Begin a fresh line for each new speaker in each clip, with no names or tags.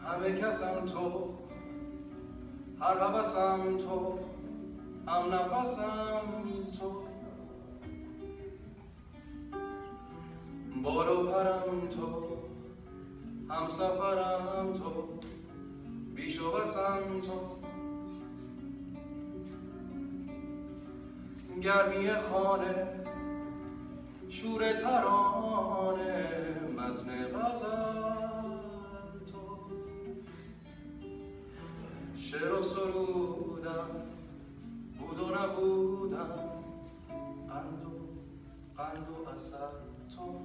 همه کسم تو، هر هوسم تو، هم نفسم تو، بال و پرم تو، هم سفرم تو، بیش و بسم تو، گرمی خانه، شور ترانه، متن غزل تو، شعر و سرودم، بود و نبودم، قند و اثر تو،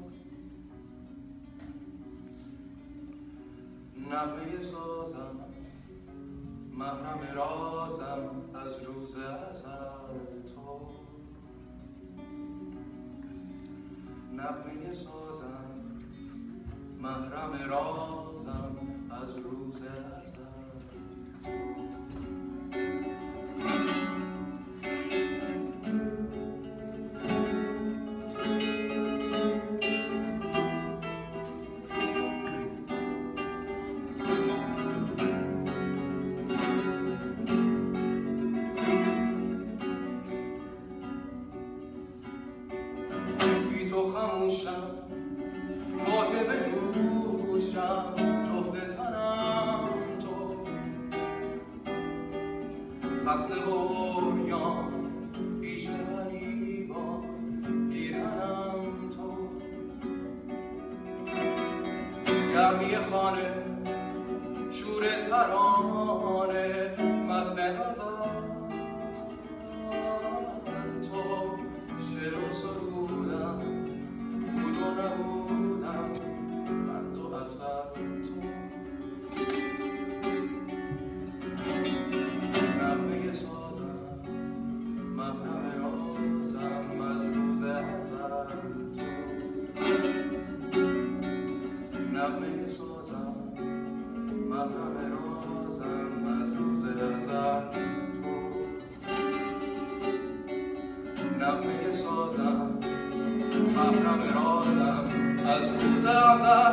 نغمه سازم، محرم رازم از روز ازل تو، نغمه سازم، محرم رازم از روز ازل تو. تو خموشم، واقع به دوشم، جفت تنم تو، خسته و عریان، پیش غریبان، پیرهنم تو، گرمی خانه، شور ترانه، متن غزل تو، شعر و سرودم، بود و نبودم، قند و اثر تو، نغمه سازم، محرم رازم از روز ازل تو، نغمه سازم، محرم رازم از روز ازل تو، نغمه سازم، محرم رازم از روز ازل